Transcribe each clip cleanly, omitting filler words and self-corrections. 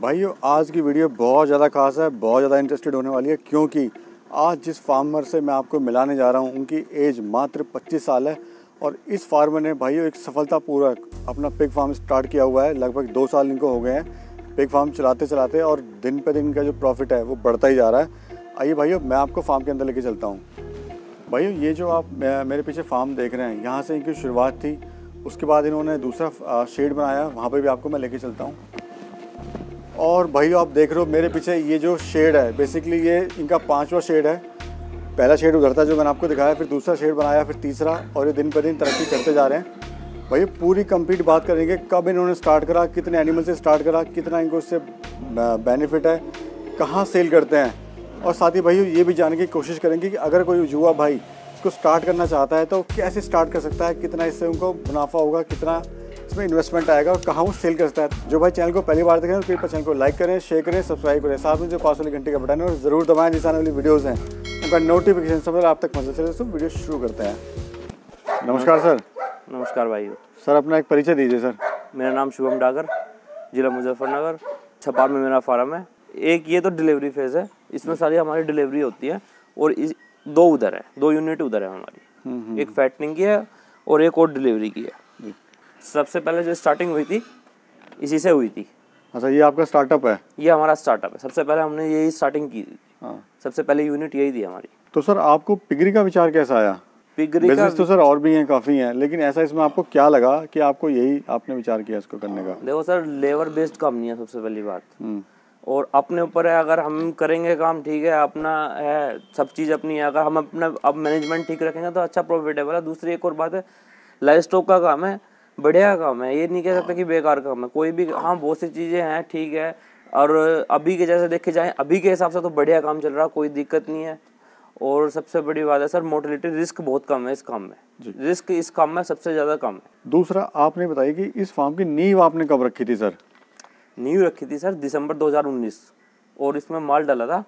भाइयों आज की वीडियो बहुत ज़्यादा खास है, बहुत ज़्यादा इंटरेस्टेड होने वाली है, क्योंकि आज जिस फार्मर से मैं आपको मिलाने जा रहा हूँ उनकी एज मात्र 25 साल है और इस फार्मर ने भाइयों एक सफलतापूर्वक अपना पिग फार्म स्टार्ट किया हुआ है। लगभग 2 साल इनको हो गए हैं पिग फार्म चलाते चलाते और दिन पे दिन इनका जो प्रॉफिट है वो बढ़ता ही जा रहा है। आइए भाइयों मैं आपको फार्म के अंदर लेके चलता हूँ। भाइयों ये जो आप मेरे पीछे फार्म देख रहे हैं, यहाँ से इनकी शुरुआत थी। उसके बाद इन्होंने दूसरा शेड बनाया, वहाँ पे भी आपको मैं लेके चलता हूँ। और भाइयों आप देख रहे हो मेरे पीछे ये जो शेड है, बेसिकली ये इनका 5वां शेड है। पहला शेड उधर था जो मैंने आपको दिखाया, फिर दूसरा शेड बनाया, फिर तीसरा, और ये दिन पर दिन तरक्की करते जा रहे हैं। भाई पूरी कंप्लीट बात करेंगे कब इन्होंने स्टार्ट करा, कितने एनिमल से स्टार्ट करा, कितना इनको इससे बेनिफिट है, कहाँ सेल करते हैं, और साथ ही भाइयों ये भी जानने की कोशिश करेंगे कि अगर कोई युवा भाई इसको स्टार्ट करना चाहता है तो कैसे स्टार्ट कर सकता है, कितना इससे उनको मुनाफा होगा, कितना इसमें इन्वेस्टमेंट आएगा और कहाँ वो सेल कर सकता है। जो भाई चैनल को पहली बार देखें तो कृपया चैनल को लाइक करें, शेयर करें, सब्सक्राइब करें, साथ में जो पास वाली घंटे का बटन है और ज़रूर दबाएं जिस आने वाली वीडियोज़ हैं उनका नोटिफिकेशन सबसे आप तक पहुँचता चले। तो वीडियो शुरू करते हैं। नमस्कार सर। नमस्कार भाई। सर अपना एक परिचय दीजिए सर। मेरा नाम शुभम डागर, जिला मुजफ्फरनगर, छपार में मेरा फार्म है। एक ये तो डिलीवरी फेज़ है, इसमें सारी हमारी डिलीवरी होती है और दो उधर है, 2 यूनिट उधर है हमारी, एक फैटनिंग की है और एक और डिलीवरी की है। सबसे पहले जो स्टार्टिंग हुई थी इसी से हुई थी। अच्छा ये आपका स्टार्टअप है? ये हमारा स्टार्टअप है। सबसे पहले हमने यही स्टार्टिंग की थी। हाँ। सबसे पहले यूनिट यही थी हमारी। तो सर आपको पिगरी का विचार कैसा आया? पिगरी का बिजनेस तो सर और भी हैं, काफ़ी हैं, लेकिन ऐसा इसमें आपको क्या लगा कि आपको यही आपने विचार किया इसको करने का? देखो सर, लेबर बेस्ड काम नहीं है सबसे पहली बात, और अपने ऊपर है। अगर हम करेंगे काम ठीक है, अपना है, सब चीज़ अपनी है। अगर हम अपना अब मैनेजमेंट ठीक रखेंगे तो अच्छा प्रॉफिटेबल है। दूसरी एक और बात है, लाइव स्टॉक का काम है, बढ़िया काम है, ये नहीं कह सकते कि बेकार काम है कोई भी। हाँ बहुत सी चीज़ें हैं ठीक है, और अभी के जैसे देखे जाए अभी के हिसाब से तो बढ़िया काम चल रहा है, कोई दिक्कत नहीं है। और सबसे बड़ी बात है सर, मोर्टेलिटी रिस्क बहुत कम है इस काम में, रिस्क इस काम में सबसे ज़्यादा कम है। दूसरा आपने बताया कि इस फार्म की नींव आपने कब रखी थी सर? नींव रखी थी सर दिसंबर 2019 और इसमें माल डाला था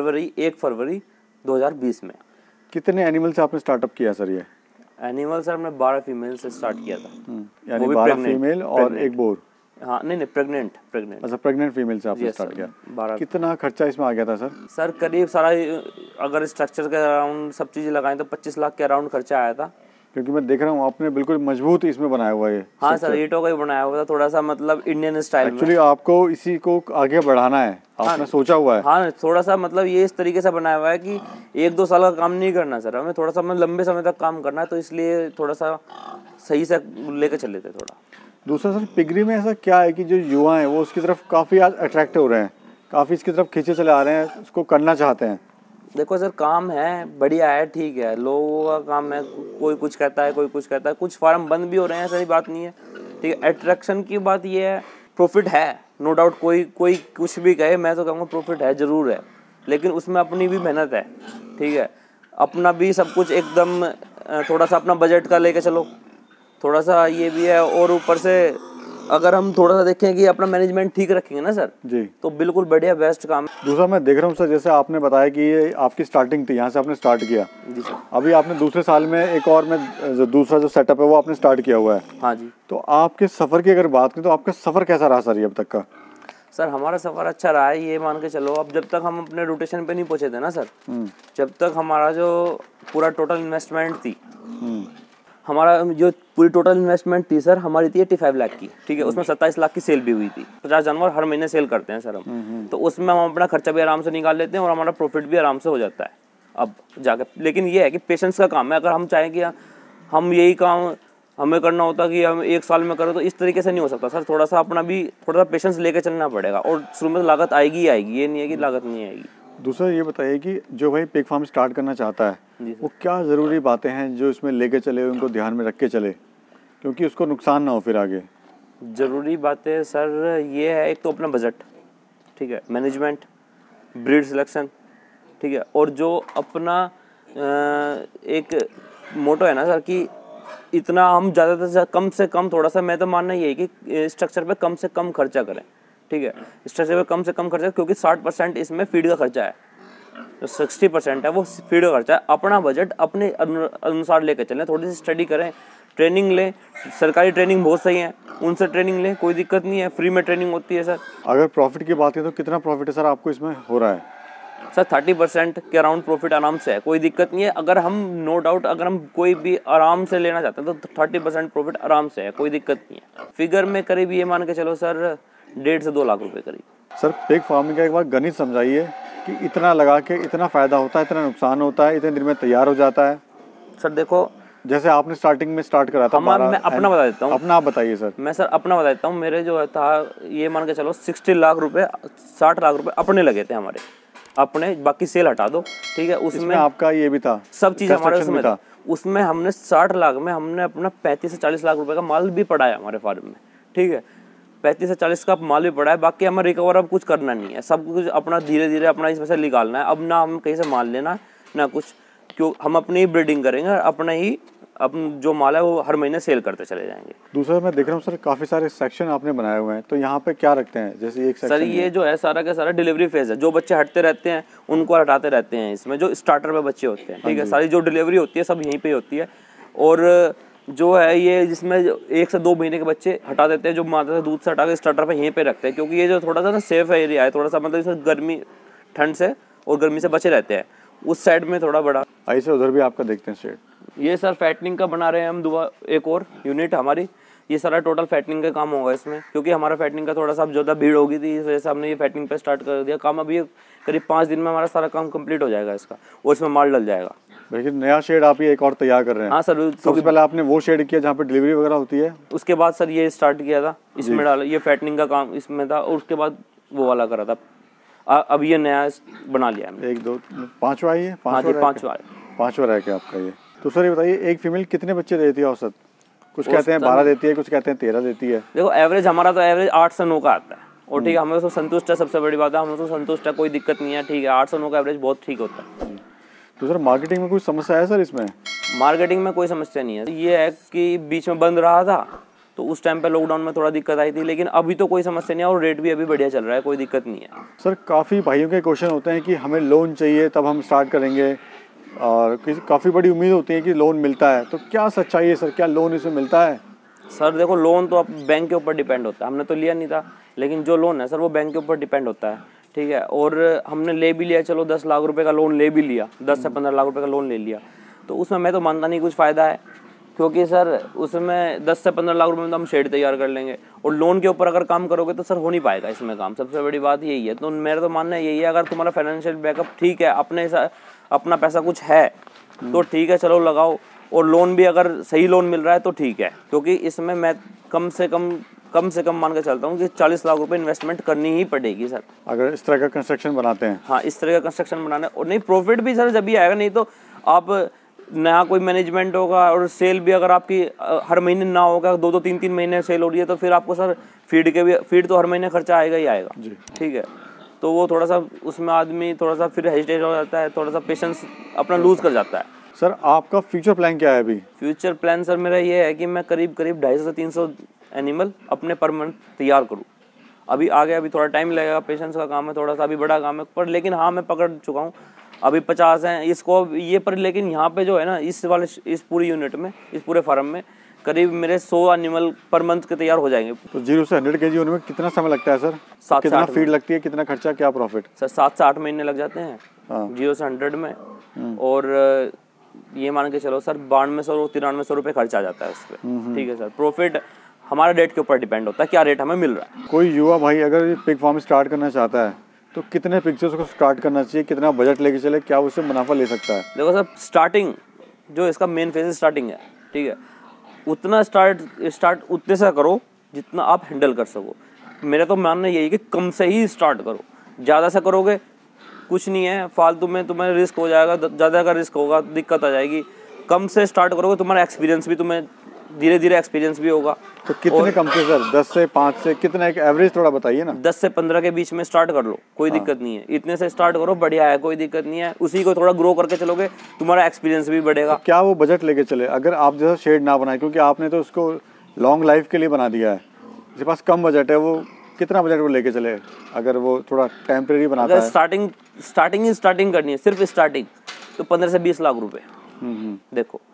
1 फरवरी 2020 में। कितने एनिमल से आपने स्टार्टअप किया सर? ये एनिमल सर हमने 12 फीमेल से स्टार्ट किया था। यानी 12 फीमेल और एक बोर? हाँ नहीं प्रेग्नेंट। अच्छा प्रेग्नेंट फीमेल से आपने स्टार्ट किया। 12। कितना खर्चा इसमें आ गया था सर? सर करीब सारा अगर स्ट्रक्चर के अराउंड सब चीज़ें लगाएं तो 25 लाख के अराउंड खर्चा आया था। क्योंकि मैं देख रहा हूँ आपने बिल्कुल मजबूत इसमें बनाया हुआ है। हाँ सर ईंटों का ही बनाया हुआ था, थोड़ा सा मतलब इंडियन स्टाइल में। एक्चुअली आपको इसी को आगे बढ़ाना है, आपने सोचा हुआ है? हाँ थोड़ा सा मतलब ये इस तरीके से बनाया हुआ है कि 1-2 साल का काम नहीं करना सर, हमें थोड़ा सा लंबे समय तक काम करना है, तो इसलिए थोड़ा सा सही से लेके चले थे थोड़ा। दूसरा सर पिगरी में ऐसा क्या है कि जो युवा हैं वो उसकी तरफ काफ़ी आज अट्रैक्ट हो रहे हैं, काफ़ी इसकी तरफ खींचे चले आ रहे हैं, उसको करना चाहते हैं? देखो सर काम है, बढ़िया है, ठीक है, लोगों का काम है, कोई कुछ कहता है कोई कुछ कहता है, कुछ फार्म बंद भी हो रहे हैं, ऐसी बात नहीं है, ठीक है। अट्रैक्शन की बात ये है, प्रॉफिट है नो डाउट, कोई कुछ भी कहे, मैं तो कहूँगा प्रॉफिट है, ज़रूर है, लेकिन उसमें अपनी भी मेहनत है, ठीक है। अपना भी सब कुछ एकदम थोड़ा सा अपना बजट का लेके चलो, थोड़ा सा ये भी है, और ऊपर से अगर हम थोड़ा सा देखें कि अपना मैनेजमेंट ठीक रखेंगे ना सर जी, तो बिल्कुल बढ़िया बेस्ट काम। दूसरा मैं देख रहा हूँ सर, जैसे आपने बताया कि ये आपकी स्टार्टिंग थी, यहाँ से आपने स्टार्ट किया जी सर, अभी आपने दूसरे साल में एक और में जो दूसरा जो सेटअप है वो आपने स्टार्ट किया हुआ है। हाँ जी। तो आपके सफ़र की अगर बात करें तो आपका सफ़र कैसा रहा सर ये अब तक का? सर हमारा सफ़र अच्छा रहा है, ये मान के चलो। अब जब तक हम अपने रोटेशन पे नहीं पहुँचे थे ना सर, जब तक हमारा जो पूरा टोटल इन्वेस्टमेंट थी, हमारा जो पूरी टोटल इन्वेस्टमेंट थी सर हमारी थी 85 लाख की, ठीक है। उसमें 27 लाख की सेल भी हुई थी। 50 जानवर हर महीने सेल करते हैं सर हम, तो उसमें हम अपना खर्चा भी आराम से निकाल लेते हैं और हमारा प्रॉफिट भी आराम से हो जाता है अब जाकर। लेकिन ये है कि पेशेंस का काम है। अगर हम चाहें कि हम यही काम हमें करना होता कि हम 1 साल में करें, तो इस तरीके से नहीं हो सकता सर। थोड़ा सा अपना भी थोड़ा सा पेशेंस लेके चलना पड़ेगा, और शुरू में तो लागत आएगी ही आएगी, ये नहीं है कि लागत नहीं आएगी। दूसरा ये बताइए कि जो भाई पिग फार्म स्टार्ट करना चाहता है वो क्या ज़रूरी बातें हैं जो इसमें लेके चले, उनको ध्यान में रख के चले, क्योंकि उसको नुकसान ना हो फिर आगे? ज़रूरी बातें सर ये है, एक तो अपना बजट, ठीक है, मैनेजमेंट, ब्रीड सिलेक्शन, ठीक है, और जो अपना एक मोटो है ना सर कि इतना हम ज़्यादा से कम से कम, थोड़ा सा मैं तो मानना ये है कि स्ट्रक्चर पे कम से कम खर्चा करें, ठीक है। स्ट्रक्चर पे कम से कम खर्चा, क्योंकि 60% इसमें फीड का खर्चा है, जो 60% है वो फीड का खर्चा है। अपना बजट अपने अनुसार लेकर चलें, थोड़ी सी स्टडी करें, ट्रेनिंग लें, सरकारी ट्रेनिंग बहुत सही है, उनसे ट्रेनिंग लें, कोई दिक्कत नहीं है, फ्री में ट्रेनिंग होती है सर। अगर प्रॉफिट की बात करें तो कितना प्रॉफिट है सर आपको इसमें हो रहा है? सर 30% के अराउंड प्रॉफिट आराम से है, कोई दिक्कत नहीं है। अगर हम नो डाउट अगर हम कोई भी आराम से लेना चाहते हैं तो 30% प्रॉफिट आराम से है, कोई दिक्कत नहीं है। फिगर में करीब ये मान के चलो सर 1.5 से 2 लाख रुपए करीब। सर पिग फार्मिंग का एक बार गणित समझाइए कि इतना लगा के इतना फ़ायदा होता है, इतना नुकसान होता है, इतने दिन में तैयार हो जाता है। सर देखो, जैसे आपने स्टार्टिंग में स्टार्ट करा था, मैं अपना बता देता हूँ। अपना आप बताइए सर। मैं सर अपना बता देता हूँ। मेरे जो था ये मान के चलो 60 लाख रुपए 60 लाख रुपए अपने लगे थे हमारे अपने, बाकी सेल हटा दो, ठीक है। उसमें आपका ये भी था, सब चीज़ हमारे उसमें था। उसमें हमने 60 लाख में हमने अपना 35 से 40 लाख रुपए का माल भी पड़ा है हमारे फार्म में, ठीक है। 35 से 40 का माल भी पड़ा है, बाकी हमें रिकवर अब कुछ करना नहीं है, सब कुछ अपना धीरे धीरे अपना इसमें से निकालना है। अब ना हम कहीं से माल लेना ना कुछ, क्यों हम अपनी ही ब्रीडिंग करेंगे, अपना ही अपन जो माल है वो हर महीने सेल करते चले जाएंगे। दूसरा मैं देख रहा हूँ सर काफ़ी सारे सेक्शन आपने बनाए हुए हैं, तो यहाँ पे क्या रखते हैं? जैसे एक सेक्शन सर ये जो है सारा का सारा डिलीवरी फेज है, जो बच्चे हटते रहते हैं उनको हटाते रहते हैं। इसमें जो स्टार्टर पे बच्चे होते हैं, ठीक है, सारी जो डिलीवरी होती है सब यहीं पे होती है। और जो है ये जिसमें 1 से 2 महीने के बच्चे हटा देते हैं, जो माता से दूध से हटा के स्टार्टर पे यहीं पे रखते हैं, क्योंकि ये जो थोड़ा सा ना सेफ एरिया है, थोड़ा सा मतलब इसमें गर्मी ठंड से और गर्मी से बचे रहते हैं। उस साइड में थोड़ा बड़ा ऐसे उधर भी आपका देखते हैं शेड। ये सर फैटनिंग का बना रहे हैं हम एक और यूनिट हमारी। ये सारा टोटल फैटनिंग का काम होगा इसमें, क्योंकि हमारा फैटनिंग का थोड़ा सा ज़्यादा भीड़ होगी थी, इस वजह से हमने ये फैटनिंग पे स्टार्ट कर दिया काम। अभी करीब 5 दिन में हमारा सारा काम कंप्लीट हो जाएगा इसका, और इसमें माल डल जाएगा। लेकिन नया शेड आप ये एक और तैयार कर रहे हैं? हाँ सर, सबसे पहले आपने वो शेड किया जहाँ पे डिलीवरी वगैरह होती है, उसके बाद सर ये स्टार्ट किया था, इसमें डाला ये फैटनिंग का काम इसमें था, और उसके बाद वो वाला करा था। अब ये नया बना लिया है। 1 2 5वां है, पांचवा है क्या आपका ये? तो सर ये बताइए एक फीमेल कितने बच्चे देती है औसत? कुछ कहते हैं 12 देती है, कुछ कहते हैं 13 देती है। देखो एवरेज हमारा तो एवरेज 8 से 9 का आता है, और ठीक है हमें तो संतुष्ट है, सबसे बड़ी बात है हमें तो संतुष्ट है, कोई दिक्कत नहीं है, ठीक है। 8 से 9 का एवरेज बहुत ठीक होता है। तो सर मार्केटिंग में कोई समस्या है सर इसमें? मार्केटिंग में कोई समस्या नहीं है। ये है कि बीच में बंद रहा था तो उस टाइम पे लॉकडाउन में थोड़ा दिक्कत आई थी, लेकिन अभी तो कोई समस्या नहीं है, और रेट भी अभी बढ़िया चल रहा है, कोई दिक्कत नहीं है। सर काफ़ी भाइयों के क्वेश्चन होते हैं कि हमें लोन चाहिए तब हम स्टार्ट करेंगे, और काफ़ी बड़ी उम्मीद होती है कि लोन मिलता है, तो क्या सच्चाई है सर, क्या लोन इसमें मिलता है? सर देखो लोन तो अब बैंक के ऊपर डिपेंड होता है, हमने तो लिया नहीं था, लेकिन जो लोन है सर वो बैंक के ऊपर डिपेंड होता है, ठीक है। और हमने ले भी लिया, चलो 10 लाख रुपए का लोन ले भी लिया, 10 से 15 लाख रुपए का लोन ले लिया, तो उसमें मैं तो मानता नहीं कुछ फ़ायदा है, क्योंकि सर उसमें 10 से 15 लाख रुपए में तो हम शेड तैयार कर लेंगे, और लोन के ऊपर अगर काम करोगे तो सर हो नहीं पाएगा इसमें काम। सबसे बड़ी बात यही है। तो मेरा तो मानना यही है, अगर तुम्हारा फाइनेंशियल बैकअप ठीक है, अपना पैसा कुछ है तो ठीक है, चलो लगाओ, और लोन भी अगर सही लोन मिल रहा है तो ठीक है, क्योंकि इसमें मैं कम से कम मान के चलता हूँ कि 40 लाख रुपए इन्वेस्टमेंट करनी ही पड़ेगी सर, अगर इस तरह का कंस्ट्रक्शन बनाते हैं। हाँ, इस तरह का कंस्ट्रक्शन बनाना, और नहीं प्रॉफिट भी सर जब भी आएगा, नहीं तो आप नया कोई मैनेजमेंट होगा, और सेल भी अगर आपकी हर महीने ना होगा, 2-2 3-3 महीने सेल हो रही है, तो फिर आपको सर फीड तो हर महीने खर्चा आएगा ही आएगा, ठीक है। तो वो थोड़ा सा उसमें आदमी थोड़ा सा फिर हेजिटेट हो जाता है, थोड़ा सा पेशेंस अपना लूज कर जाता है। सर आपका फ्यूचर प्लान क्या है अभी? फ्यूचर प्लान सर मेरा ये है कि मैं करीब 250 से 300 एनिमल अपने पर मंथ तैयार करूँ। अभी आगे अभी थोड़ा टाइम लगेगा, पेशेंस का काम है, थोड़ा सा अभी बड़ा काम है, पर लेकिन हाँ मैं पकड़ चुका हूँ। अभी 50 हैं इसको ये पर, लेकिन यहाँ पे जो है ना इस पूरी यूनिट में, इस पूरे फार्म में करीब मेरे 100 एनिमल पर मंथ के तैयार हो जाएंगे। तो 0 से 100 kg होने में कितना समय लगता है सर? 7 कितना फीड लगती है, कितना खर्चा, क्या प्रॉफिट? सर 7 से 8 महीने लग जाते हैं 0 से 100 में, और ये मान के चलो सर 9200-9300 रुपये खर्चा आ जाता है इस पर, ठीक है सर। प्रॉफिट हमारा रेट के ऊपर डिपेंड होता है, क्या रेट हमें मिल रहा है। कोई युवा भाई अगर पिग फार्म स्टार्ट करना चाहता है तो कितने पिग से उसको स्टार्ट करना चाहिए, कितना बजट लेके चले, क्या उससे मुनाफा ले सकता है? देखो सर स्टार्टिंग जो इसका मेन फेज स्टार्टिंग है, ठीक है, उतना स्टार्ट उतने से करो जितना आप हैंडल कर सको। मेरा तो मानना यही है कि कम से ही स्टार्ट करो, ज़्यादा से करोगे कुछ नहीं है, फालतू में तुम्हें रिस्क हो जाएगा, ज़्यादा का रिस्क होगा, दिक्कत आ जाएगी। कम से स्टार्ट करोगे, तुम्हारा एक्सपीरियंस भी, तुम्हें धीरे धीरे एक्सपीरियंस भी होगा। तो कितने कम से सर? 10 से 5 से कितना, एक एवरेज थोड़ा बताइए ना। 10 से 15 के बीच में स्टार्ट कर लो, कोई दिक्कत नहीं है, इतने से स्टार्ट करो, बढ़िया है, कोई दिक्कत नहीं है। उसी को थोड़ा ग्रो करके चलोगे, तुम्हारा एक्सपीरियंस भी बढ़ेगा। तो क्या वो बजट लेके चले अगर आप जैसा शेड ना बनाए, क्योंकि आपने तो उसको लॉन्ग लाइफ के लिए बना दिया है, जिसके पास कम बजट है, वो कितना बजट वो लेके चले अगर वो थोड़ा टेम्परेरी बनाता है? स्टार्टिंग करनी है, सिर्फ स्टार्टिंग तो 15 से 20 लाख रुपए। देखो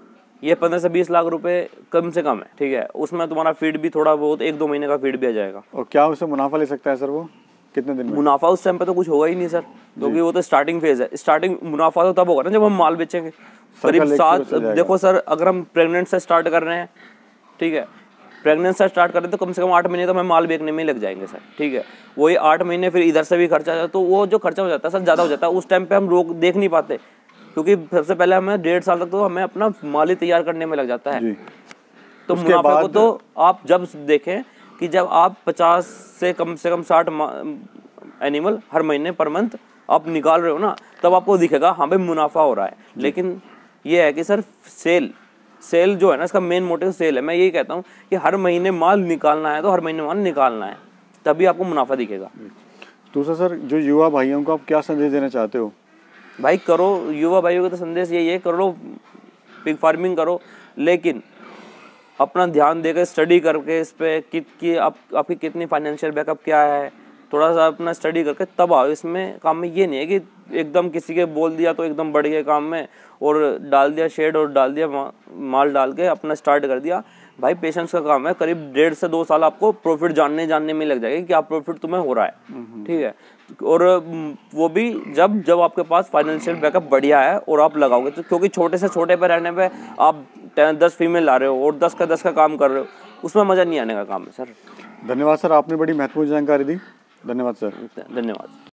ये 15 से 20 लाख रुपए कम से कम है, ठीक है। उसमें तुम्हारा फीड भी थोड़ा बहुत 1-2 महीने का फीड भी आ जाएगा। और क्या उससे मुनाफा ले सकता है सर वो कितने दिन में? मुनाफा उस टाइम पे तो कुछ होगा ही नहीं सर, क्योंकि वो तो स्टार्टिंग फेज है। स्टार्टिंग मुनाफा तो तब होगा ना जब हम माल बेचेंगे। करीब 7, देखो सर, अगर हम प्रेग्नेंट से स्टार्ट कर रहे हैं, ठीक है, प्रेग्नेंट से स्टार्ट कर रहे हैं तो कम से कम 8 महीने तो हमें माल बेचने में ही लग जाएंगे सर, ठीक है। वही 8 महीने फिर इधर से भी खर्चा जाता, तो वो जो खर्चा हो जाता है सर ज़्यादा हो जाता है। उस टाइम पे हम रोक देख नहीं पाते, क्योंकि सबसे पहले हमें 1.5 साल तक तो हमें अपना माल ही तैयार करने में लग जाता है। तो मुनाफा को तो आप जब देखें कि जब आप 50 से कम 60 एनिमल हर महीने पर मंथ आप निकाल रहे हो ना, तब आपको दिखेगा हाँ भाई मुनाफा हो रहा है। लेकिन ये है कि सर सेल जो है ना, इसका मेन मोटिव सेल है। मैं यही कहता हूँ कि हर महीने माल निकालना है तो हर महीने माल निकालना है, तभी आपको मुनाफा दिखेगा। दूसरा सर, जो युवा भाइयों को आप क्या संदेश देना चाहते हो? भाई करो, युवा भाइयों का तो संदेश यही है, करो पिग फार्मिंग करो, लेकिन अपना ध्यान देकर स्टडी करके इस पे कि आपकी कितनी फाइनेंशियल बैकअप क्या है, थोड़ा सा अपना स्टडी करके तब आओ इसमें काम में। ये नहीं है कि एकदम किसी के बोल दिया तो एकदम बढ़ गए काम में और डाल दिया शेड और डाल दिया माल डाल के अपना स्टार्ट कर दिया। भाई पेशेंस का काम है। करीब 1.5 से 2 साल आपको प्रॉफिट जानने में लग जाएगा कि आप प्रॉफिट तुम्हें हो रहा है, ठीक है। और वो भी जब आपके पास फाइनेंशियल बैकअप बढ़िया है और आप लगाओगे तो, क्योंकि छोटे से छोटे पे रहने पे आप 10 फीमेल ला रहे हो और 10 का काम कर रहे हो, उसमें मज़ा नहीं आने का काम है सर। धन्यवाद सर, आपने बड़ी महत्वपूर्ण जानकारी दी। धन्यवाद सर। धन्यवाद।